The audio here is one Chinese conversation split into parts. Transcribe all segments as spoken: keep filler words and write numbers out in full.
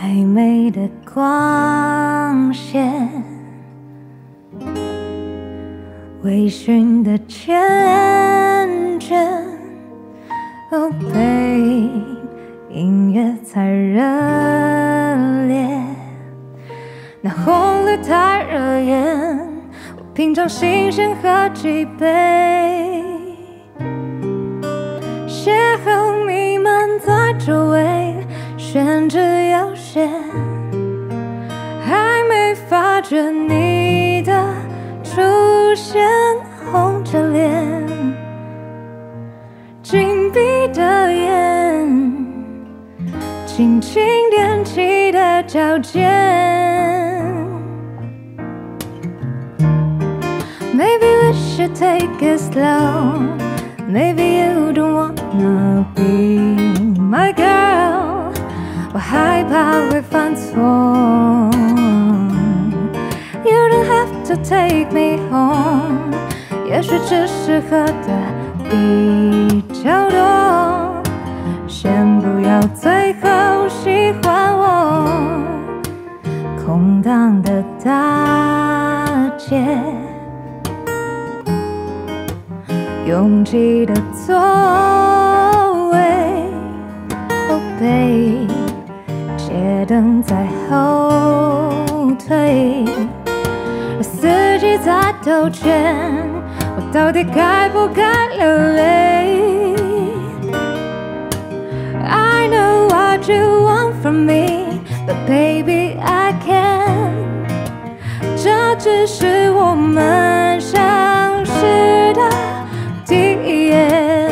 暧昧的光线，微醺的缱绻。哦，被音乐太热烈，那红绿太惹眼，我品尝新鲜喝几杯，邂逅弥漫在周围，宣纸有限，还没发觉你的出现，红着脸，紧闭的眼，轻轻踮起的脚尖。Maybe we should take it slow. Maybe you don't wanna be my girl. 我害怕会犯错。You don't have to take me home. 也许只是喝的比较多。先不要最后喜欢我。空荡的大街。拥挤的座位，哦背，街灯在后退，司机在兜圈，我到底该不该流泪 ？I know what you want from me, but baby I can't。这只是我们相识的。第一眼，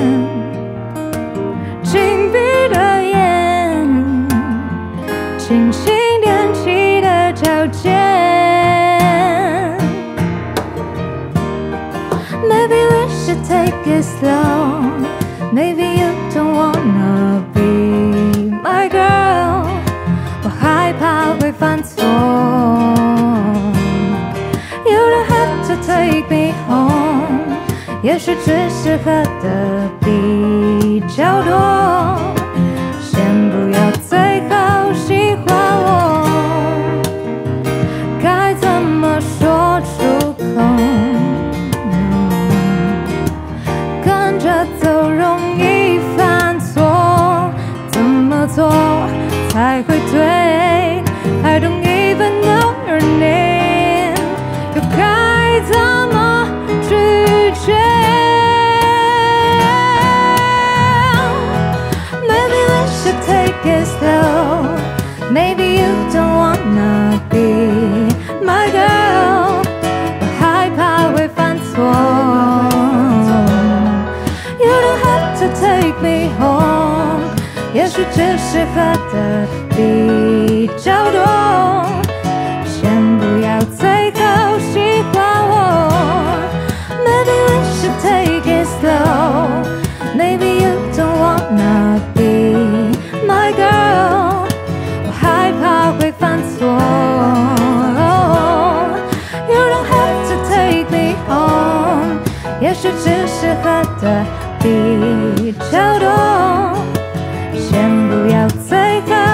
紧闭的眼，轻轻踮起的脚尖。Maybe we should take it slow. Maybe you don't wanna be my girl. 我害怕会犯错。You don't have to take me home.也许只是喝的比较多，先不要最后喜欢我，该怎么说出口？跟着走容易犯错，怎么做才会对 ？I don't even know your name， 又该怎么拒绝？Take it slow. Maybe you don't wanna be my girl. 我害怕会犯错。You don't have to take me home. 也许只是喝的比较多。先不要最后喜欢我。Maybe we should take it slow. Maybe you don't wanna be my girl， 我害怕会犯错。You don't have to take me home， 也许只是喝的比较多。先不要最后